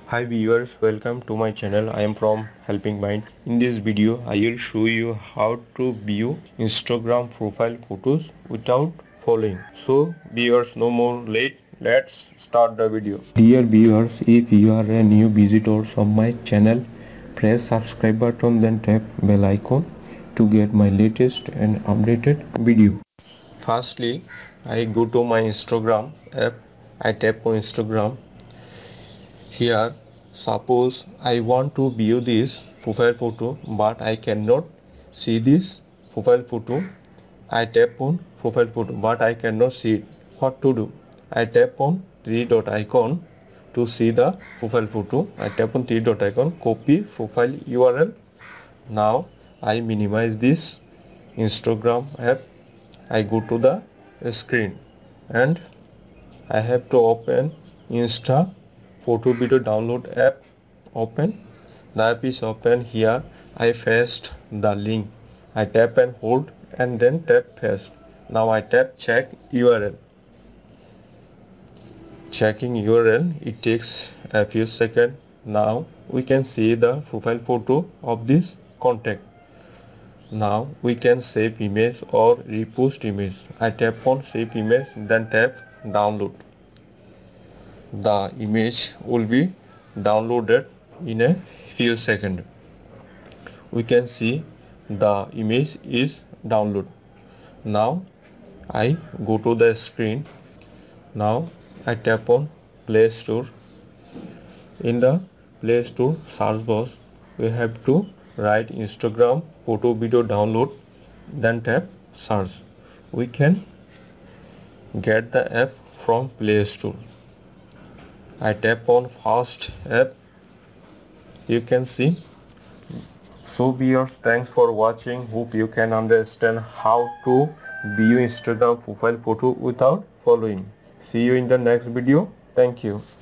Hi viewers, welcome to my channel. I am from Helping Mind. In this video, I will show you how to view Instagram profile photos without following. So viewers, no more late. Let's start the video. Dear viewers, if you are a new visitor of my channel, press subscribe button then tap bell icon to get my latest and updated video. Firstly, I go to my Instagram app. I tap on Instagram. Here, suppose I want to view this profile photo but I cannot see this profile photo. I tap on profile photo but I cannot see it. What to do? I tap on three dot icon to see the profile photo. I tap on three dot icon, copy profile URL. Now I minimize this Instagram app. I go to the screen and I have to open Insta photo video download app. Open. The app is open. Here I paste the link. I tap and hold and then tap paste. Now I tap check URL. Checking URL, it takes a few seconds. Now we can see the profile photo of this contact. Now we can save image or repost image. I tap on save image then tap download. The image will be downloaded in a few seconds. We can see the image is downloaded. Now I go to the screen. Now I tap on Play Store. In the Play Store search box, we have to write Instagram photo video download, then tap search. We can get the app from Play Store. I tap on first app. You can see. So viewers, thanks for watching. Hope you can understand how to view Instagram profile photo without following. See you in the next video. Thank you.